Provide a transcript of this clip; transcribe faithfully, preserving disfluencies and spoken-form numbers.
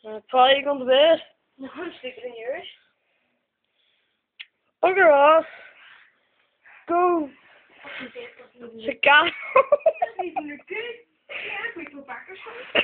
Uh, probably going to bed. No, I'm sleeping in yours. Bugger off. Go. Fucking bed doesn't even Sit down. doesn't even look good. Yeah, we go back or something.